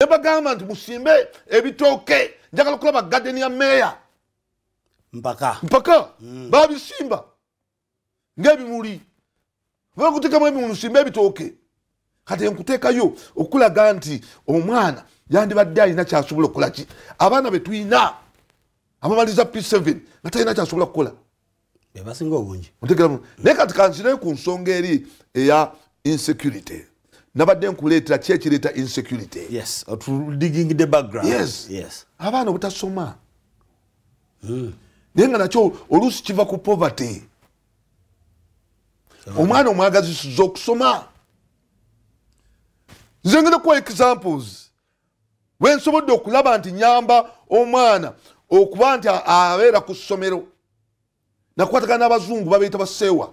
bagamba nti musimbe ebitooke njagala okulaba garden ya meya mpaka babisimba ng'ebimuli bakutekamu ebimuli musimbe ebitooke kati nkuteekayo okulaga nti omwana yandibadde alina kyasobola okukola ki abaana be tuyina abamaliza P7 nga talina kyasobola kukola bebasinga obungi naye kati kansirayo ku nsonga eri eya insecurity nabadde nkuleetera ki ekireeta insecurity digging the background abaana obutasoma naye nga nakyo oluusi kiva ku poverty omwana omwagazisiza okusoma nze ngenda kuwa examples wensobodde okulaba nti nyamba omwana okuba nti abeera ku ssomero nakwatagana n'abazungu babeeta baseewa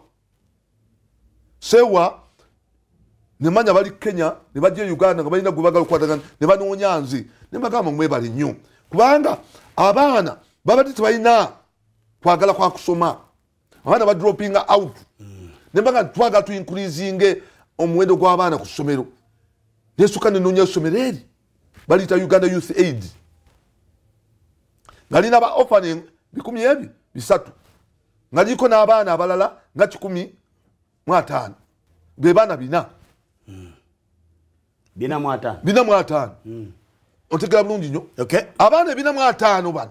nemanya bali Kenya ne bajja Uganda nga balina gwe bagala okukwatagana ne banoonya nze ne bagamba mwebale nnyo kubanga abaana babadde tebalina kwagala kwa kusoma abaana badropinga out ne mbanga twagala tuincreasinge omuwendo gw'abaana ku ssomero nesuka nenoonya essomero eri baliyita Uganda Youth Aid nga lina ba orphan 300 nga liko n'abaana abalala nga 15 be baana 4 otegera bulungi nnyo abaana 405 bano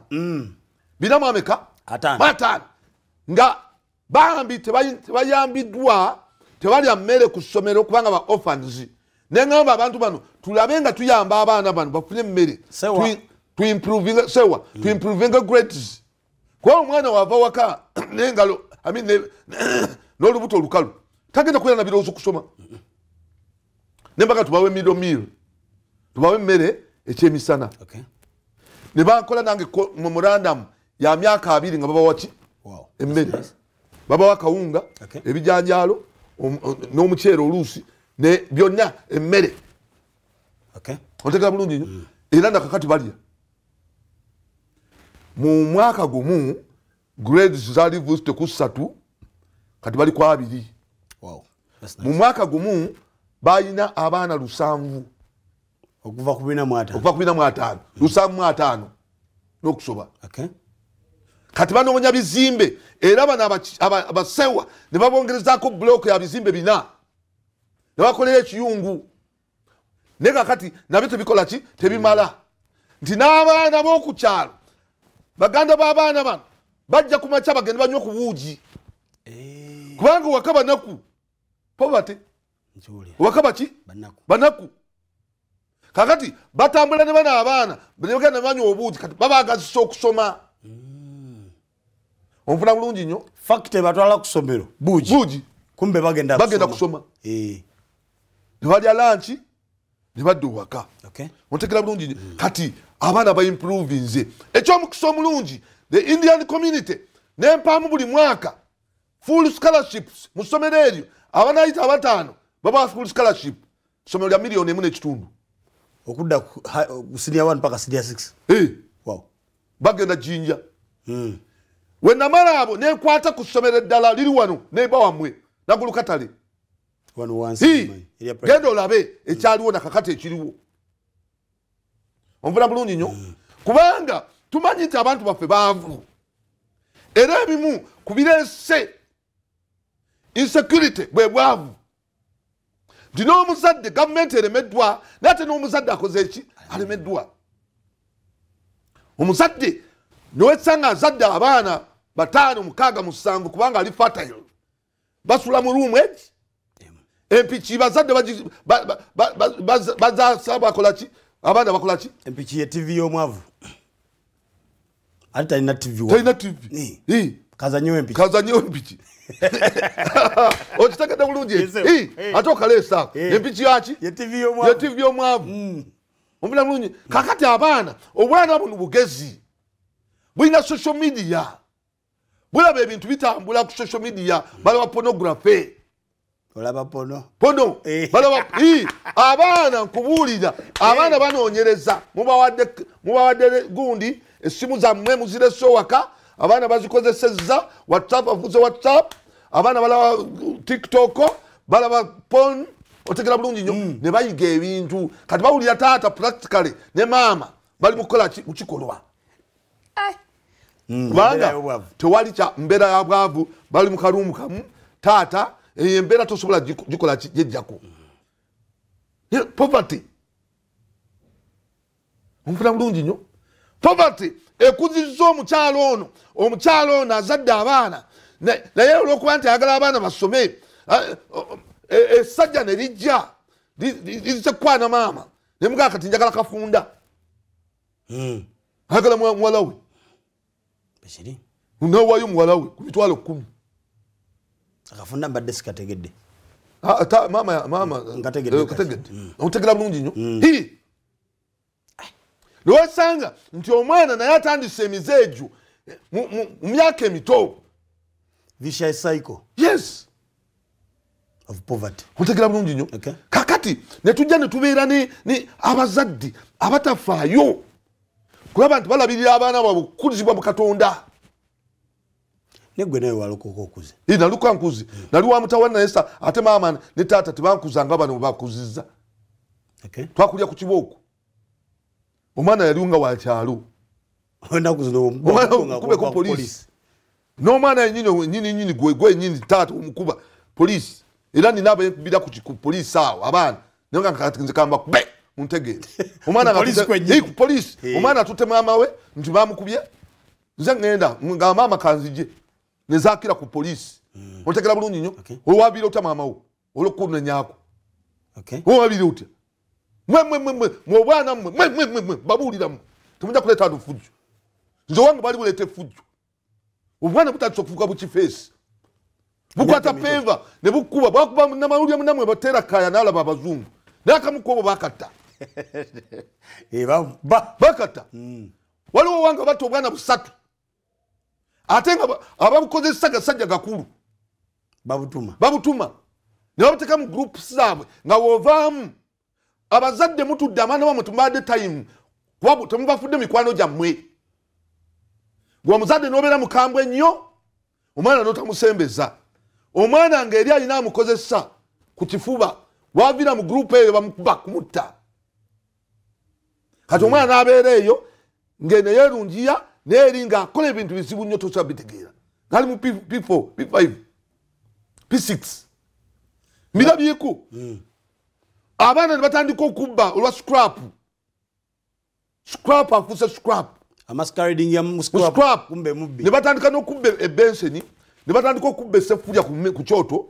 4 nga bambi tebayambiddwa tebalya mmere ku ssomero kubanga ba orphans nengamba abantu bano tulabe nga tuyamba abaana bano bafune emmere tuimproving grades kuba omwana wava waka nengalo n'olubuto olukalu tagenda kubeera na birowoozo kusoma nembaga tubawe middle meal tubawe emmere ekyemisana ne bankola nange memorandum ya myaka 2 nga babawa ki emmere babawa kawunga ebijanjalo n'omuceere oluusi ne byonna emmere otegera bulungi nnyo era nakakati balya mu mwaka gumu grades zaali vusite ku 3 kati bali ku 2 mu mwaka gumu balina abaana 7 okuva ku 45 705 n'okusoba kati banoonya bizimbe era bano abasewa ne babongerezaako block ya bizimbe 4 ne bakolera ekiyungu naye kakati nabyo tebikola ki tebimala nti n'abaana b'oku kyalo baganda b'abaana bano bajja ku makya bagende banywa ku buugi kubanga waka banaku poverty waka baki banaku kakati batambula ne bana abaana ne bagenda banywa obuugi kati babagazisa okusoma onfuna bulungi nnyo fakite batwala ku ssomero buugi kumbe bagenda kusoma ne balya lanchi ne badda owaka ontegera bulungi nnyo kati abaana baimprove nze ekyomukisa omulungi the Indian community nempaamu buli mwaka full scholarships mu ssomero eryo abaana ayita 5 baba full scholarship ssomero lya $1.5 million okudda ku senior 1 paka senior 6 bagenda jinja we namala abo nenkwata ku ssomero eddala liri wano neba wamwe nagulukatale genda olabe ekyaliwo nakakati ekiriwo onvuna bulungi nnyo kubanga tumanyi nti abantu baffe baavu era ebimu kubireese insecurity bwe bwavu nti n'omuzadde gavumenti eremeddwa naye ate n'omuzadde akoze eki alemeddwa omuzadde nowesanga azadde abaana 5 6 7 kubanga ali fertile basula mu ruumu egi empiki bazadde bazasa bakolaki abaana bakolaki empiki ye TV y'omwavu ate talina TV kazanyewo empiki okitegedde bulungi ate okaleesa empiki yaki ye TV y'omwavu omubula bulungi kakati abaana obwana buno bugezi bulina social media bulaba ebintu bitambula ku social media balaba pornography olaba pono balaba abaana nkubuulira abaana banoonyereza mubawadde gundi essimu zammwe muzireso waka abaana bazikozesezza whatsapp avuze whatsapp abaana balaba tiktok balaba porn otegera bulungi nnyo ne bayiga ebintu kati bawulira taata practically ne maama bali mu kukola kukikolwa kubanga tewali kya mbeera ya bwavu bali mu kaluumu kamu taata embeera tosobola gikola jejjako poverty ompuna bulungi nnyo poverty ekuzizza omukyalo ono azadde abaana naye olwokuba nti ayagala abaana basome essajja ne lijja lisekwana maama nemugaa kati njagala kafunda ayagala muwala we nawayo muwala we ku mitwalo 10 akafunda mbadde sikategedde maama kategedde otegera bulungi nnyo newasanga nti omwana naye atandise emizeeju mu myaka emito vicious cycle yes of poverty otegera bulungi nnyo kakati netujja netubeera ne abazadde abatafaayo kulaba nti balabirira abaana baabwe okukuzibwa mu Katonda negwe nawe walokoka okuze naluka nkuzi nali wa mutawana naye ate maama ne taata tebankuzanga bano bakuzizza twakulya ku kibooko omwana yali nga wakyalo kubeko polisi n'omwana nyini gwenyini taata omukuba polisi era nina abebira ku polisi awo abaana naye nga nze kamba kube muntegeere polisi omwana atutte maama we nti bamukubye nze ngenda nga maama kanzije nezakira ku polisi ontegera bulungi nnyo owabire otya maama wo olwokunenyako owabire otya mwobwana mmwe babuuliramu temujja kuleeta ado fujjo nze wange bali buleeta efujjo obwana butandisa okufuuka bukifeesi bukwata peva ne bukuba bwakuba namawulya munamwe bateera kaya n'alaba abazungu naye akamu kubo bakatta bakatta waliwo wange batta obwana busatu ate nga ababukozesa gasajja gakulu babutuma ne babuteka mu groups zaabwe nga wovaamu abazadde mutudde abaana bamwe tumbadde time kuba temubafudde mikwano gyammwe gwe omuzadde n'obeera mukambwe ennyo omwana n'otamusembeza omwana ng'eri alina amukozesa ku kifuba wavira mu group eyo bamukuba kumutta kati omwana n'abeera eyo ng'eneyerungiya neeri ng'akola ebintu bizibu nnyo tosobola bitegeera ngali mu P4 P5 P6 mbirabyeko abaana ne batandika okubba olwa scrap afuuse scrap ne batandika n'okubba ebenseni ne batandika okubba esefulya ku kyoto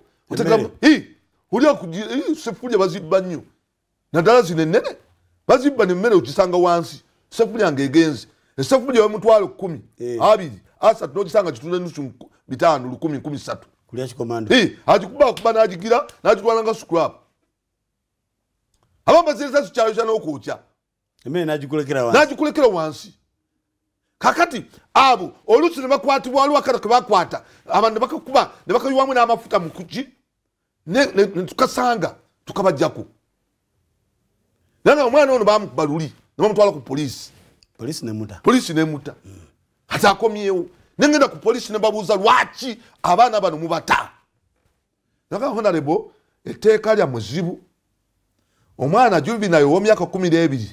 sefulya bazibba nnyo naddala zino ennene bazibba nemmere ogisanga wansi sefulya ng'egenze esefulya wemutwalo 10 2 3 n'ogisanga kitunda nusu 5 10 13 agikuba n'agigira n'agitwala nga scrap abambaziriza kikyalo kya n'okwokya n'agikulekera wansi kakati abo oluusi ne bakwatibwa waliwo akata ke bakwata abantu ne bakakuba ne bakayiwamu n'amafuta mu kuki ne tukasanga tukabajjako naye omwana ono bamukuba luli ne bamutwala ku polisi nemuta kati akomyewo nengenda ku polisi ne babuuza lwaki abaana bano mubata naga honorable etteeka lya muzibu omwana juvenile w'emyaka 12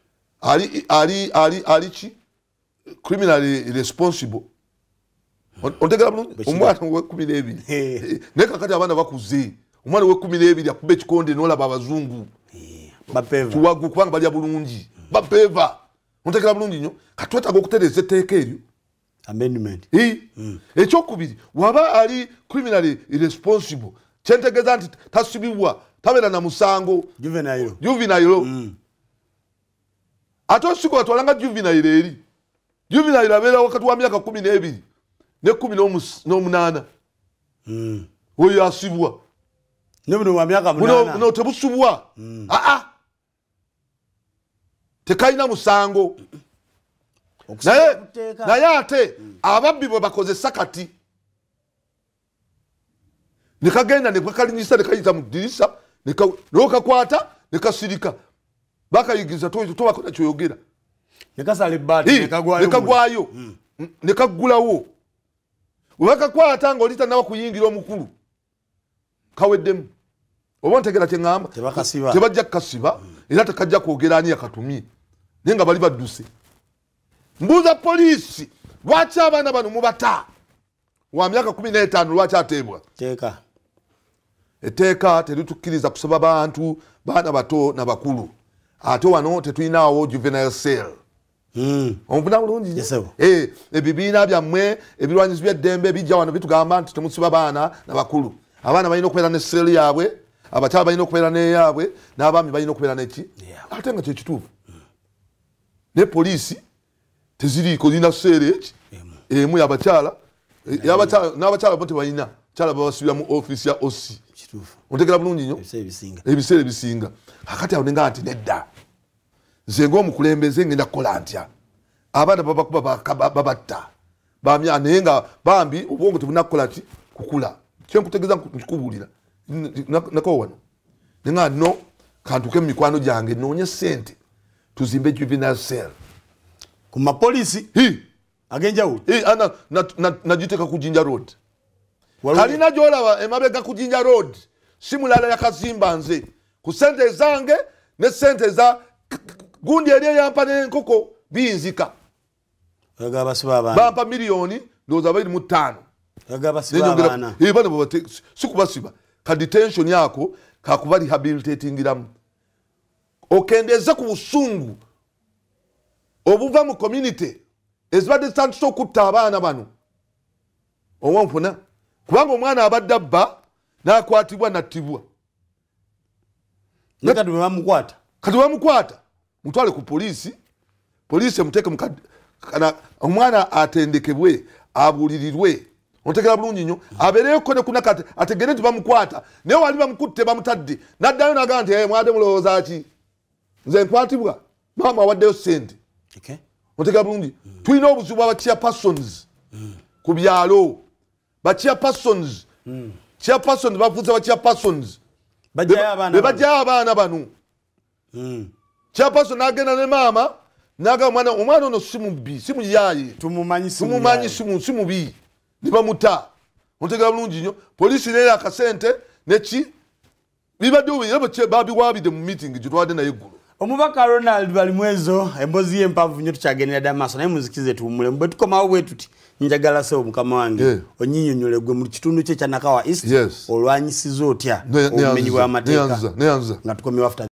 ali ki criminally responsible ontegera bulungi omwana we 12 naye kakati abaana bakuze omwana we 12 akuba ekikonde n'olaba abazungu tuwagu kubanga balya bulungi bapeva ontegera bulungi nnyo kati twetaaga okutereeza etteeka eryo amendment ekyokubiri waba ali criminally irresponsible kyentegeeza nti tasibibwa tabeera na musango juvenile ate osiko batwalanga juvenile eri juvenile abeera wakati wa myaka 12 ne 18 oyo asibwa no tebusubwa tekalina musango naye ate ababbi bwe bakozesa kati nekagenda nekakalinyisa nekayita mu ddirisa nokakwata nekasirika bakayigiza tobakola kyoyogera nekagwayo nekaggulawo webakakwata nga oli tanaba kuyingira omukulu kaweddemu oba ntegera kyengamba tebajja kukasiba era tekajja kwogera ani yakatumye naye nga bali badduse. Mbuuza poliisi lwaki abaana bano mubata wa myaka 15 lwaki ateebwa? Etteeka teritukkiriza kusaba bantu baana bato na bakulu. Ate wano tetulinawo juvenile cell. Ompuna bulungi. Ebibiina byammwe ebirwanyizi by'eddembe bijja wano bitugamba nti temusiba baana na bakulu. Abaana balina okubeera ne sel yaabwe, abakyala balina okubeera neyaabwe, n'abaami balina okubeera neki. Ate nga kyekituufu. Ne poliisi teziriiko zina sel eki emu y'abakyala n'abakyala bo tebalina kyala babasibira mu office ya OC. Ontegera bulungi nnyo ebiseera ebisinga. Kakati awo nenga nti nedda nze ng'omukulembeze ngenda kukola ntya abaana babakuba babatta bamya naye nga bambi obwongo tebunakukola ki kukula. Kyenkutegeeza nkikubuulira nako wano nenga no kantuke mu mikwano gyange noonye ssente tuzimbe juvenile cell ku mapoliisi ag'enjawulo nagiteeka ku Jinja Road. Kalina gy'olaba emabega ku Jinja Road si mulala yakazimba nze ku ssente zange ne ssente za gundi eri eyampa n'enkoko biyinzika bampa miliyoni ndowooza 25. Bano si kubasiba ka detention yako kakuba rehabilitatingiramu okendeze ku busungu obuva mu community ezibadde zitandise okutta abaana bano owanfuna kubanga omwana abadde abba n'akwatibwa nattibwa kati bamukwata mutwale ku poliisi emuteeke omwana atendekebwe abuulirirwe. Ontegera bulungi nnyo abeereyoko ne kunakati ategere nti bamukwata naye wali bamukutte bamutadde n'addayo n'agamba nti mwade mulowooza ki nze nkwatibwa maama awaddeyo ssente. Ontegera bulungi tulina obuzibu bwa chairpersons ku byalo chairpersons bavuze chairpersons bebajjayo abaana bano. Chairperson n'agenda ne maama n'agamba omwana ono si mubbi si muyaaye tumumanyi si mubi ne bamuta. Ontegera bulungi nnyo poliisi neera akasente neki bibadde babiwaabidde mu meeting gye twawadde naye eggulu. Omubaka Ronald Balimwezo embozi y'empanvu nnyo tukyagendera dda maaso naye muzikize tuwummule bwe tukomawo bwe tuti njagala sewo mukama wange onyinyonyole gwe mu kitundu kye kya Nakawa East olwanyisiza otya obumenyi bw'amateeka nga tukomyewo after